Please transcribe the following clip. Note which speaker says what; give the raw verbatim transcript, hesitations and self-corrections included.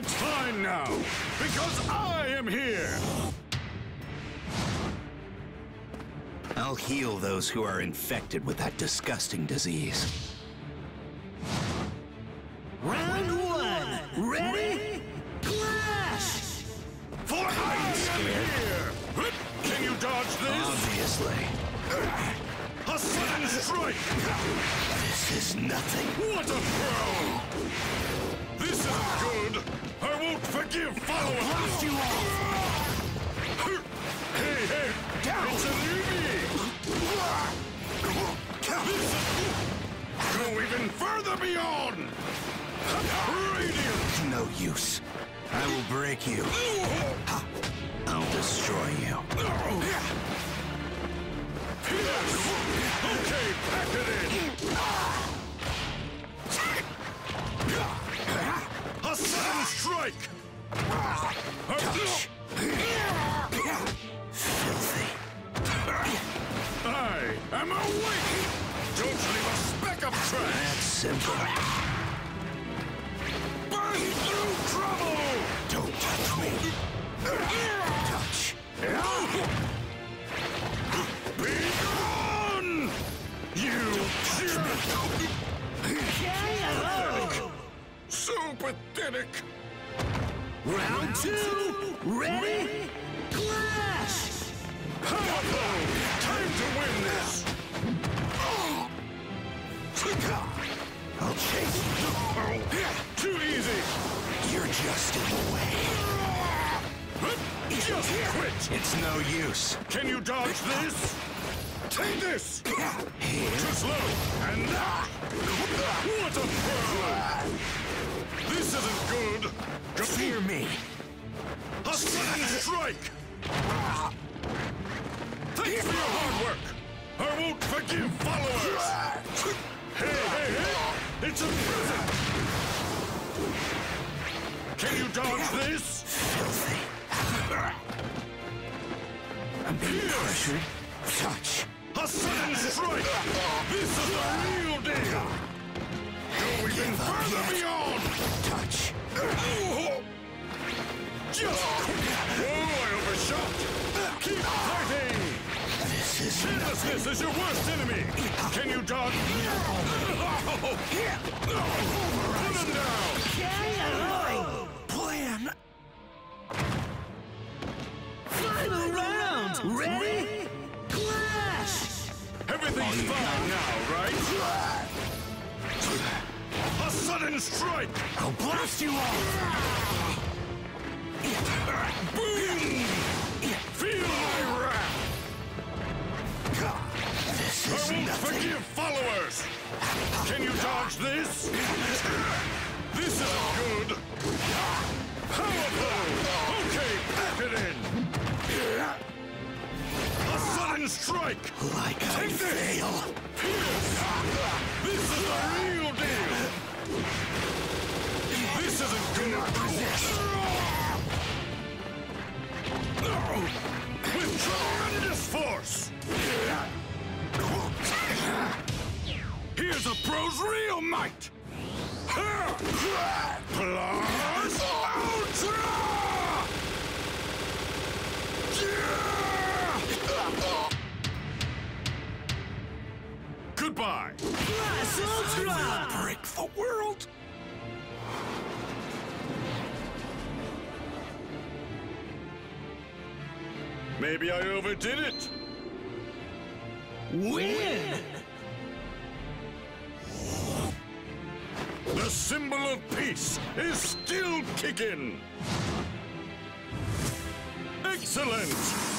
Speaker 1: It's fine now, because I am here!
Speaker 2: I'll heal those who are infected with that disgusting disease.
Speaker 3: Round one! Ready? Clash!
Speaker 1: For I am here! Can you dodge this?
Speaker 2: Obviously.
Speaker 1: A sudden strike!
Speaker 2: This is nothing.
Speaker 1: What a throw! This isn't good! I won't forgive followers!
Speaker 2: I'll blast you off!
Speaker 1: Hey, hey!
Speaker 2: Down!
Speaker 1: It's a newbie! This is... Go even further beyond! Radiant!
Speaker 2: No use. I will break you. I'll destroy you.
Speaker 1: Yes! Okay, pack it in! A sudden strike!
Speaker 2: Touch. Filthy.
Speaker 1: I am awake! Don't leave a speck of trash!
Speaker 2: That's simple.
Speaker 1: Burn through trouble!
Speaker 2: Don't touch me. Touch.
Speaker 1: Be gone! You jerk! So pathetic!
Speaker 3: Round two! Ready? Clash!
Speaker 1: Powerful! Time to win this!
Speaker 2: I'll chase you.
Speaker 1: Too easy!
Speaker 2: You're just in the way.
Speaker 1: Just quit!
Speaker 2: It's no use.
Speaker 1: Can you dodge this? Take this!
Speaker 2: Here.
Speaker 1: Too slow! And that! What a throw! This isn't good!
Speaker 2: Fear me.
Speaker 1: A sudden strike! Thanks for your hard work! I won't forgive followers! Hey, hey, hey! It's a present! Can you dodge this?
Speaker 2: Filthy. I'm being
Speaker 1: Yes.
Speaker 2: pressured. Touch.
Speaker 1: A sudden strike! This is the real deal! Go even
Speaker 2: Give up
Speaker 1: further
Speaker 2: yet.
Speaker 1: beyond!
Speaker 2: Touch.
Speaker 1: Just quit! Whoa, I overshot! Keep fighting!
Speaker 2: This is
Speaker 1: Carelessness is your worst enemy! Can you dodge? Put him down!
Speaker 2: plan.
Speaker 3: Final round! Ready? Clash!
Speaker 1: Everything's fine now, right? A sudden strike!
Speaker 2: I'll blast you off.
Speaker 1: Boom! Feel my wrath!
Speaker 2: This
Speaker 1: I
Speaker 2: is
Speaker 1: won't
Speaker 2: nothing.
Speaker 1: forgive followers! Can you dodge this? This isn't good! Powerful! Okay, pack it in! A sudden strike!
Speaker 2: Like I
Speaker 1: Take this!
Speaker 2: fail.
Speaker 1: Pierce! This is the real deal! This isn't good! With tremendous force! Here's a pro's real might! Plus Ultra! Goodbye!
Speaker 3: Plus Ultra!
Speaker 2: Break the world.
Speaker 1: Maybe I overdid it!
Speaker 3: Win!
Speaker 1: The symbol of peace is still kicking! Excellent!